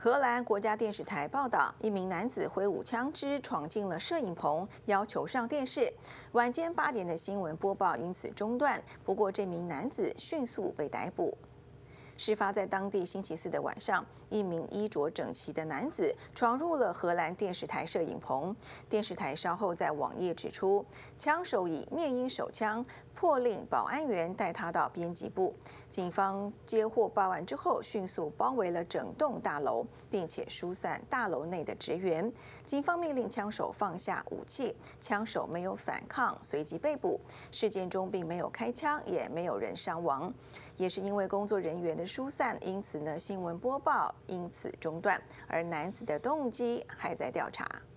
荷兰国家电视台报道，一名男子挥舞枪支闯进了摄影棚，要求上电视。晚间8点的新闻播报因此中断，不过这名男子迅速被逮捕。事发在当地星期四的晚上，一名衣着整齐的男子闯入了荷兰电视台摄影棚。电视台稍后在网页指出，枪手以灭鹰手枪迫令保安员带他到编辑部。警方接获报案之后，迅速包围了整栋大楼，并且疏散大楼内的职员。警方命令枪手放下武器，枪手没有反抗，随即被捕。事件中并没有开枪，也没有人伤亡。也是因为工作人员的疏散，因此新闻播报因此中断，而男子的动机还在调查。